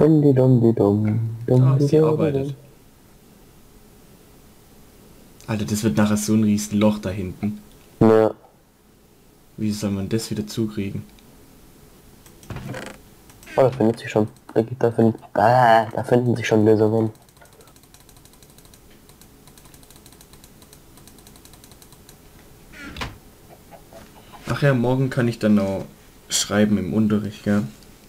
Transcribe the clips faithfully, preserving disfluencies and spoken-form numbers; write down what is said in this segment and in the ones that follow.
Dumm, dumm, dumm, Ah, dumm, sie dumm, arbeitet. dumm. Alter, das wird nachher so ein riesen Loch da hinten. Ja, Wie soll man das wieder zukriegen? oh, das findet sich schon. Da, gibt- da, find, ah, da finden sich schon Lösungen. Ach ja, morgen kann ich dann auch schreiben im Unterricht, gell?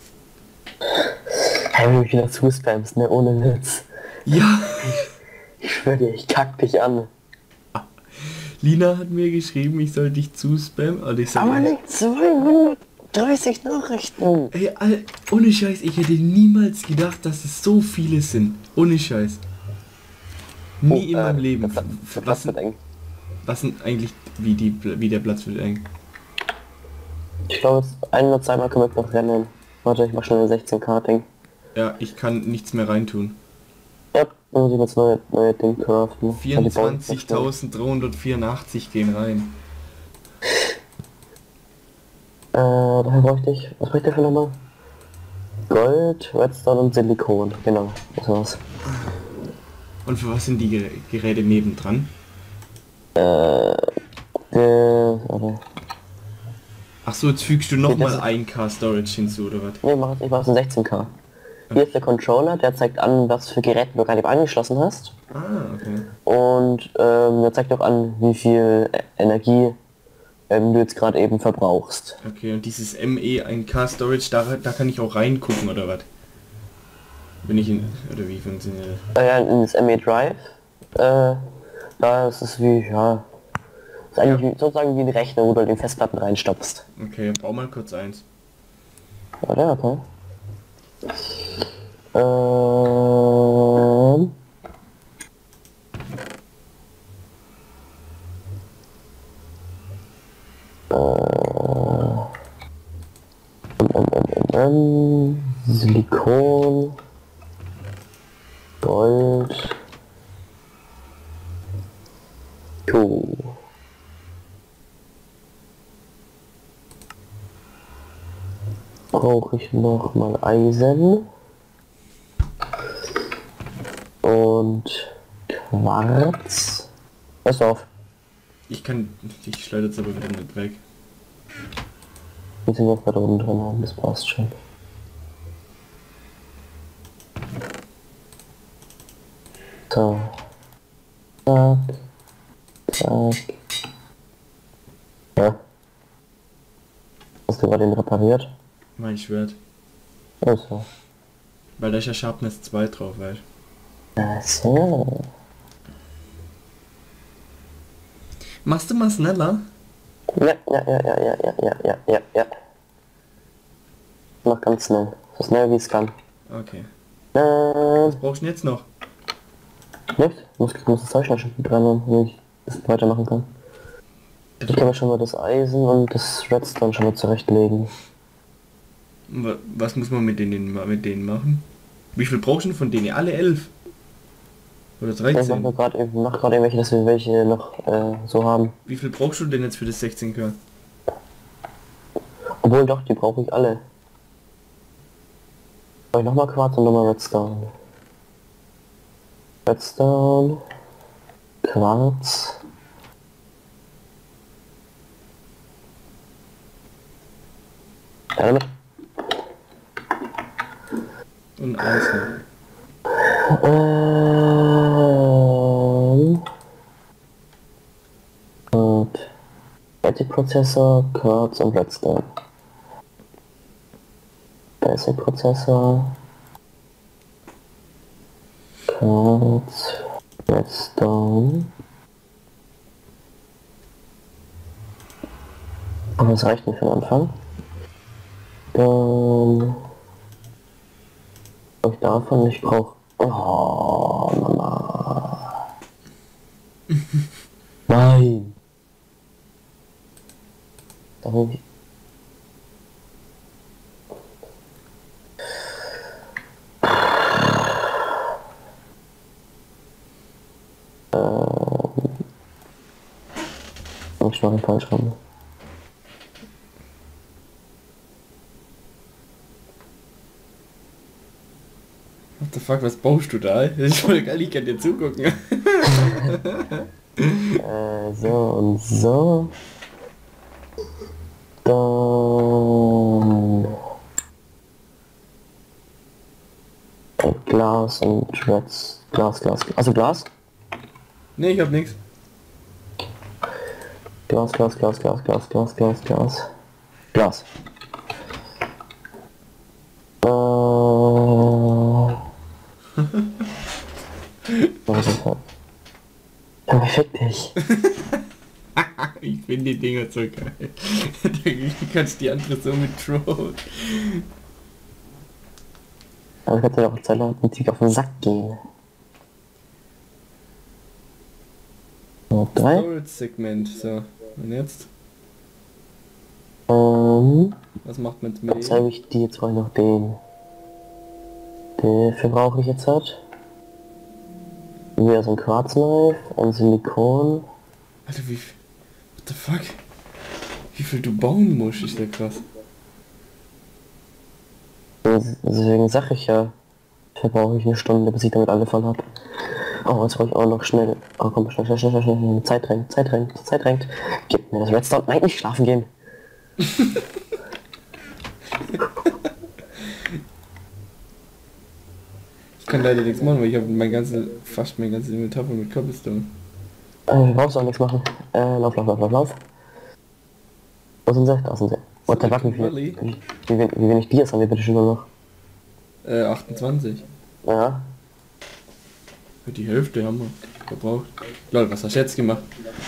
Hey, wenn du mich wieder zuspammst, ne, ohne Witz. Ja, Ich schwör dir, ich kack dich an. Lina hat mir geschrieben, ich soll dich zuspammen. Und ich sag, Aber ey, nicht zweihundertdreißig Nachrichten. ey, all, ohne Scheiß, ich hätte niemals gedacht, dass es so viele sind. Ohne Scheiß. Oh, Nie in äh, meinem der, Leben. Pla der Was Platz sind, wird eng. was sind eigentlich, wie, die, wie der Platz wird eng? Ich glaube, jetzt ein oder zweimal können wir noch rennen. Warte, ich mach schon ein sechzehn K-Ding. Ja, ich kann nichts mehr reintun. Ja, dann muss ich jetzt neue, neue Ding craften. Weil die bauen nicht so schnell. vierundzwanzigtausenddreihundertvierundachtzig gehen rein. Äh, daher bräuchte ich, was bräuchte ich für nochmal? Gold, Redstone und Silikon. Genau, das war's. Und für was sind die Gerä- Geräte nebendran? Äh, warte. Ach so, jetzt fügst du Okay, das nochmal ist, ein K Storage hinzu, oder was? nee, ich mach, ich mach's in sechzehn K. Hier ist der Controller, der zeigt an, was für Geräte du gerade eben angeschlossen hast. Ah, okay. Und ähm, der zeigt auch an, wie viel Energie ähm, du jetzt gerade eben verbrauchst. Okay, und dieses M E ein K Storage, da, da kann ich auch reingucken, oder was? Wenn ich in... Oder wie funktioniert das? Äh, ja, in das M E Drive, äh, da ist es wie, ja, ist Ja, eigentlich wie, sozusagen wie ein Rechner, wo du den Festplatten reinstopfst. okay, bau mal kurz eins. Warte, okay. Ähm, ähm, Silikon, Gold, Jo. Brauche ich noch mal Eisen und Quarz. Pass auf, Ich kann... Ich schleudere jetzt aber wieder nicht weg. wir sind noch weiter unten drin haben, das passt schon. So. Zack, zack. Ja, hast du gerade den repariert? Mein Schwert. Also. Weil da ist ja Sharpness zwei drauf, weißt du. Ach so. Machst du mal schneller? Ja, ja, ja, ja, ja, ja, ja, ja, ja, ja. Mach ganz schnell. So schnell wie es kann. Okay. Äh, Was brauchst du denn jetzt noch? nicht? Ich muss, ich muss das Zeug noch schon dran haben, damit ich das weitermachen kann. Ich kann mir schon mal das Eisen und das Redstone schon mal zurechtlegen. Wa- Was muss man mit denen, mit denen machen? Wie viel brauchst du denn von denen? Alle elf? Oder Ich mach dreizehn? nur gerade eben, mach gerade irgendwelche, dass wir welche noch äh, so haben. Wie viel brauchst du denn jetzt für das sechzehn K? Obwohl doch, die brauche ich alle. Brauche ich nochmal Quarz und nochmal Redstone. Redstone, Quarz. Ja, damit. Und eins noch. Ähm, und Basic Prozessor, Quarz und Redstone. Basic Prozessor, Quarz, Redstone. Aber das reicht nicht für den Anfang. Dann brauche ich davon, ich brauche. Oh, Mama. Nein. Da brauche ich. Ich mache falsch rum. What the fuck, was baust du da? Das ist voll geil, ich kann dir zugucken. äh, so und so. Dann Glas und Shreds. Glas, Glas, also Glas? Ne, ich hab nix. Glas, Glas, Glas, Glas, Glas, Glas, Glas, Glas. Glas. Äh. Was ist das? Ja, fick dich. Ich finde die Dinger so geil. Du kannst die andere so mit Troll. Aber ich hätte ja auch Zeit lang mit Tick auf den Sack gehen. So, drei. Storage-Segment, so. Und jetzt? Ähm. Was macht man jetzt Dann mit zeige ich dir jetzt mal noch den. Dafür brauche ich jetzt halt. Wieder so ein Quarzknife und Silikon. Alter, wie... What the fuck? Wie viel du bauen musst, ist ja krass. Deswegen sag ich ja, verbrauche ich eine Stunde, bis ich damit alle voll habe. Oh, jetzt brauche ich auch noch schnell. Oh komm, schnell, schnell, schnell, schnell, schnell. Zeit drängt, Zeit drängt, Zeit drängt. Gib mir das Redstone. Nein, nicht schlafen gehen. Ich kann leider nichts machen, weil ich habe mein ganzes, fast mein ganzes Inventar voll mit Cobblestone. Äh, brauchst du auch nichts machen. Äh, lauf, lauf, lauf, lauf, lauf. Wo sind sie? Da sind sie. What the fuck, wie, viel, wie, wie, wie, wie wenig Dias haben wir bitte schon nur noch? Äh, achtundzwanzig. Ja. Für die Hälfte haben wir verbraucht. Lol, was hast du jetzt gemacht?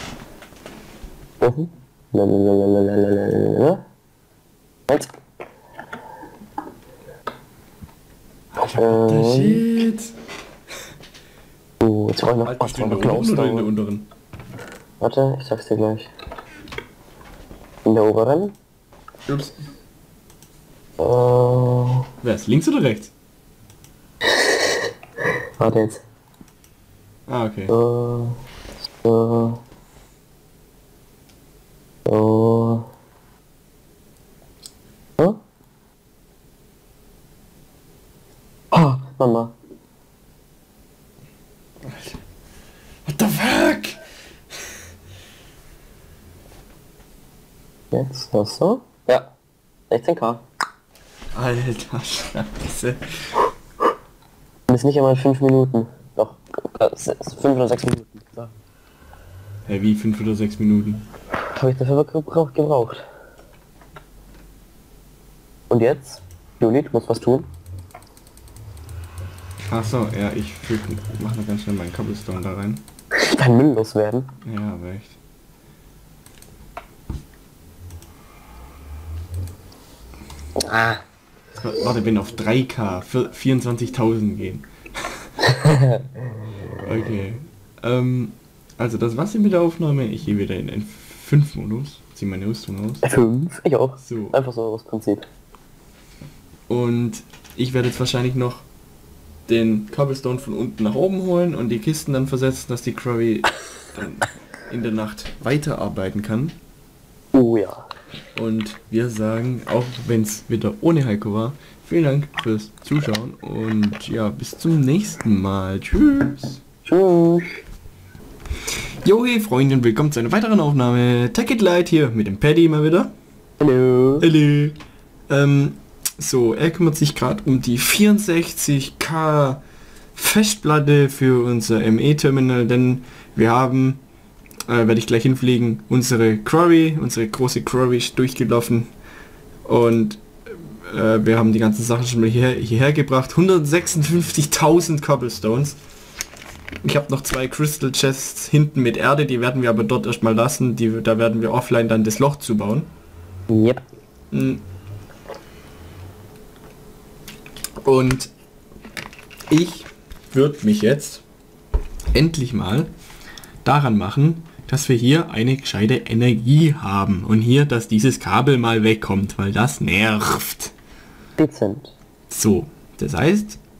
Mhm. Lalalalalalala. Eins. Alter, shit. Oh, jetzt brauche ich noch Alter, was steht von in der der oberen oder in der Glowstone. unteren? Warte, ich sag's dir gleich. In der oberen? Ups. Äh, Wer ist links oder rechts? warte jetzt. Ah, okay. So. So. So. So. Oh, Mama. Alter. What the fuck? Jetzt so, so. Ja. sechzehn K. Alter Scheiße. Und ist nicht einmal fünf Minuten. Doch. fünf oder sechs Minuten. So. Hey, wie fünf oder sechs Minuten? Habe ich dafür gebraucht, gebraucht. Und jetzt? Juli, du musst was tun. Ach so, ja, ich füg, mach noch ganz schnell meinen Cobblestone da rein. Dein Müll loswerden. Ja, aber echt. Ah. Warte, bin auf drei K, für vierundzwanzigtausend gehen. Okay. Ähm, also das war's hier mit der Aufnahme. Ich gehe wieder in den fünf Modus. Zieh meine Rüstung aus. fünf? Ich auch. So. Einfach so das Prinzip. Und ich werde jetzt wahrscheinlich noch den Cobblestone von unten nach oben holen und die Kisten dann versetzen, dass die Quarry dann in der Nacht weiterarbeiten kann. Oh ja. Und wir sagen, auch wenn es wieder ohne Heiko war, vielen Dank fürs Zuschauen und ja, bis zum nächsten Mal. Tschüss. Tschüss. Jo, hey Freunde und willkommen zu einer weiteren Aufnahme. Take It Light hier mit dem Paddy mal wieder. Hallo. Hallo. Ähm, so, er kümmert sich gerade um die vierundsechzig K Festplatte für unser M E-Terminal, denn wir haben, äh, werde ich gleich hinfliegen, unsere Quarry, unsere große Quarry ist durchgelaufen und äh, wir haben die ganzen Sachen schon mal hierher, hierher gebracht. hundertsechsundfünfzigtausend Cobblestones. Ich habe noch zwei Crystal Chests hinten mit Erde, die werden wir aber dort erstmal lassen. Die, da werden wir offline dann das Loch zubauen. Yep. Und ich würde mich jetzt endlich mal daran machen, dass wir hier eine gescheite Energie haben. Und hier, dass dieses Kabel mal wegkommt, weil das nervt. Dezent. So, das heißt,